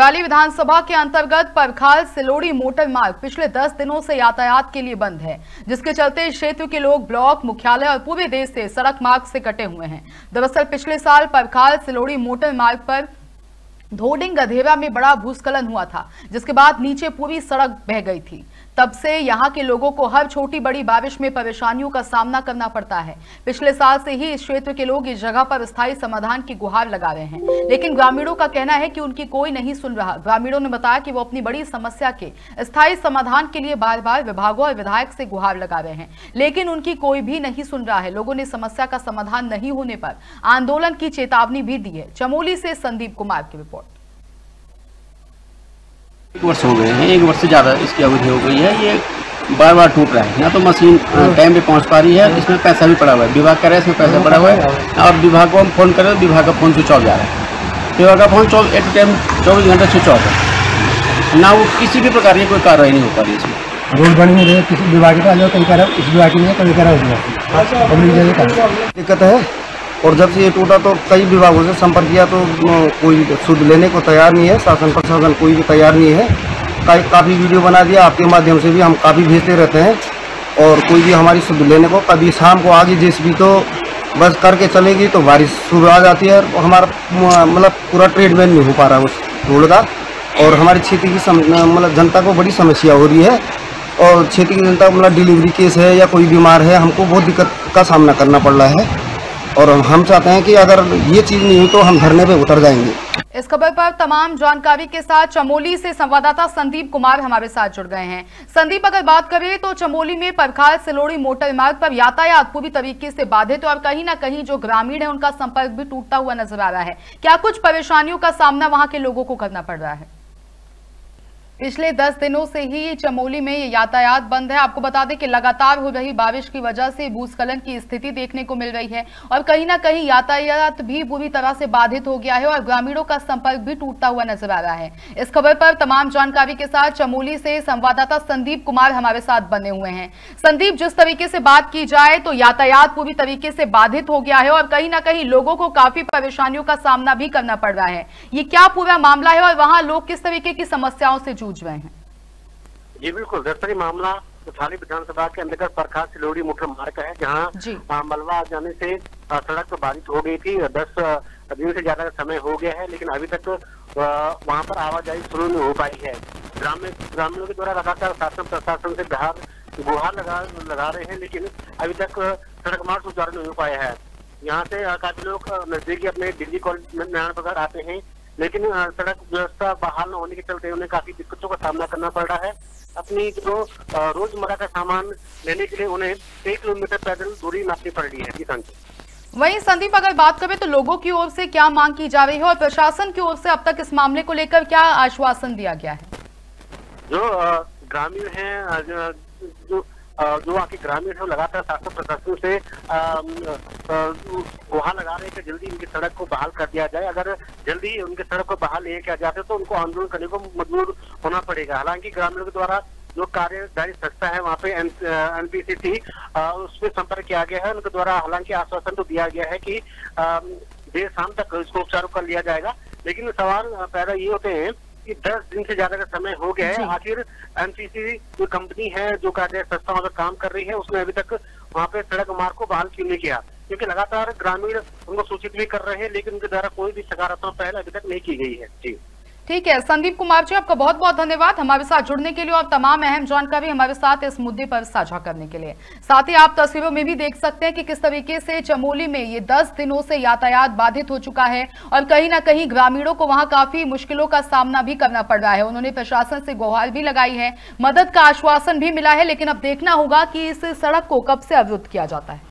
थराली विधानसभा के अंतर्गत परखाल सिलोड़ी मोटर मार्ग पिछले 10 दिनों से यातायात के लिए बंद है, जिसके चलते इस क्षेत्र के लोग ब्लॉक मुख्यालय और पूरे देश से सड़क मार्ग से कटे हुए हैं। दरअसल पिछले साल परखाल सिलोड़ी मोटर मार्ग पर धोडिंग गधेरा में बड़ा भूस्खलन हुआ था, जिसके बाद नीचे पूरी सड़क बह गई थी। तब से यहां के लोगों को हर छोटी बड़ी बारिश में परेशानियों का सामना करना पड़ता है। पिछले साल से ही इस क्षेत्र के लोग इस जगह पर स्थायी समाधान की गुहार लगा रहे हैं, लेकिन ग्रामीणों का कहना है कि उनकी कोई नहीं सुन रहा। ग्रामीणों ने बताया कि वो अपनी बड़ी समस्या के स्थायी समाधान के लिए बार बार विभागों और विधायक से गुहार लगा रहे हैं, लेकिन उनकी कोई भी नहीं सुन रहा है। लोगों ने समस्या का समाधान नहीं होने पर आंदोलन की चेतावनी भी दी है। चमोली से संदीप कुमार की रिपोर्ट। 1 वर्ष हो गए हैं, 1 वर्ष से ज़्यादा इसकी अवधि हो गई है। ये बार बार टूट रहा है, ना तो मशीन टाइम पे पहुंच पा रही है, इसमें पैसा भी पड़ा हुआ है। विभाग कह रहा है इसमें पैसा पड़ा हुआ है, और विभाग को हम फ़ोन करें तो विभाग का फ़ोन स्विच ऑफ जा रहा है। विभाग का फ़ोन एट टाइम 24 घंटे स्विच ऑफ है, ना वो किसी भी प्रकार की कोई कार्रवाई नहीं हो पा रही। इसमें रोड बनी हुई है, किसी विभाग का कहीं कह रहा है, इस विभाग की नहीं है, कहीं कह रहा है दिक्कत है। और जब से ये टूटा तो कई विभागों से संपर्क किया तो कोई सुध लेने को तैयार नहीं है। शासन प्रशासन कोई भी तैयार नहीं है। काफ़ी वीडियो बना दिया, आपके माध्यम से भी हम काफ़ी भेजते रहते हैं, और कोई भी हमारी सुध लेने को। कभी शाम को आगे जेसीबी तो बस करके चलेगी तो बारिश शुरू आ जाती है, और हमारा मतलब पूरा ट्रीटमेंट नहीं हो पा रहा है उस रोड का, और हमारी क्षेत्र की मतलब जनता को बड़ी समस्या हो रही है। और क्षेत्र की जनता मतलब डिलीवरी केस है या कोई बीमार है, हमको बहुत दिक्कत का सामना करना पड़ रहा है, और हम चाहते हैं कि अगर ये चीज़ नहीं हुई तो हम धरने पे उतर जाएंगे। इस खबर पर तमाम जानकारी के साथ चमोली से संवाददाता संदीप कुमार हमारे साथ जुड़ गए हैं। संदीप, अगर बात करें तो चमोली में परखाल सिलोड़ी मोटर मार्ग पर यातायात पूरी तरीके से बाधित है, और कहीं ना कहीं जो ग्रामीण है उनका संपर्क भी टूटता हुआ नजर आ रहा है। क्या कुछ परेशानियों का सामना वहां के लोगों को करना पड़ रहा है? पिछले 10 दिनों से ही चमोली में ये यातायात बंद है। आपको बता दें कि लगातार हो रही बारिश की वजह से भूस्खलन की स्थिति देखने को मिल रही है, और कहीं ना कहीं यातायात भी बुरी तरह से बाधित हो गया है, और ग्रामीणों का संपर्क भी टूटता हुआ नजर आ रहा है। इस खबर पर तमाम जानकारी के साथ चमोली से संवाददाता संदीप कुमार हमारे साथ बने हुए हैं। संदीप, जिस तरीके से बात की जाए तो यातायात पूरी तरीके से बाधित हो गया है, और कहीं ना कहीं लोगों को काफी परेशानियों का सामना भी करना पड़ रहा है। ये क्या पूरा मामला है, और वहां लोग किस तरीके की समस्याओं से जूझ रहे हैं? जी बिल्कुल, दरअसल मामला थराली विधानसभा के अंतर्गत परखाल सिलोड़ी मोटर मार्ग का है, जहां मलबा आ जाने से सड़क तो बारिश हो गई थी। 10 दिन से ज्यादा का समय हो गया है, लेकिन अभी तक वहां पर आवाजाही शुरू नहीं हो पाई है। ग्रामीणों के द्वारा लगातार शासन प्रशासन से गुहार लगा रहे हैं, लेकिन अभी तक सड़क मार्ग सुचारू नहीं हो पाया है। यहाँ से काफी लोग नजदीकी अपने दिल्ली कॉलेज नारायण प्रसाद आते हैं, लेकिन सड़क व्यवस्था बहाल न होने के चलते उन्हें काफी दिक्कतों का सामना करना पड़ रहा है। अपनी जो रोजमर्रा का सामान लेने के लिए उन्हें 1 किलोमीटर पैदल दूरी नापनी पड़ रही है। वहीं संदीप, अगर बात करें तो लोगों की ओर से क्या मांग की जा रही है, और प्रशासन की ओर से अब तक इस मामले को लेकर क्या आश्वासन दिया गया है? जो ग्रामीण है, जो आके ग्रामीण है, लगातार शासन प्रशासन से गुहार लगा रहे हैं कि जल्दी उनकी सड़क को बहाल कर दिया जाए। अगर जल्दी उनकी सड़क को बहाल नहीं किया जाता तो उनको आंदोलन करने को मजबूर होना पड़ेगा। हालांकि ग्रामीणों के द्वारा जो कार्यदायी संस्था है वहाँ पे NPCC उसमें संपर्क किया गया है। उनके द्वारा हालांकि आश्वासन तो दिया गया है कि देर शाम तक इसको सुचारू कर लिया जाएगा, लेकिन सवाल पैदा ये होते हैं कि 10 दिन से ज्यादा का समय हो गया है। आखिर NPCC जो कंपनी है, जो कार्य संस्था वहाँ पर काम कर रही है, उसने अभी तक वहाँ पे सड़क मार्ग को बहाल क्यों नहीं किया? क्योंकि लगातार ग्रामीण उनको सूचित भी कर रहे हैं, लेकिन उनके द्वारा कोई भी सकारात्मक पहल अभी तक नहीं की गई है। जी ठीक है संदीप कुमार जी, आपका बहुत बहुत धन्यवाद हमारे साथ जुड़ने के लिए, और तमाम अहम जानकारी हमारे साथ इस मुद्दे पर साझा करने के लिए। साथ ही आप तस्वीरों में भी देख सकते हैं कि किस तरीके से चमोली में ये 10 दिनों से यातायात बाधित हो चुका है, और कहीं ना कहीं ग्रामीणों को वहां काफी मुश्किलों का सामना भी करना पड़ रहा है। उन्होंने प्रशासन से गुहार भी लगाई है, मदद का आश्वासन भी मिला है, लेकिन अब देखना होगा कि इस सड़क को कब से अवरुद्ध किया जाता है।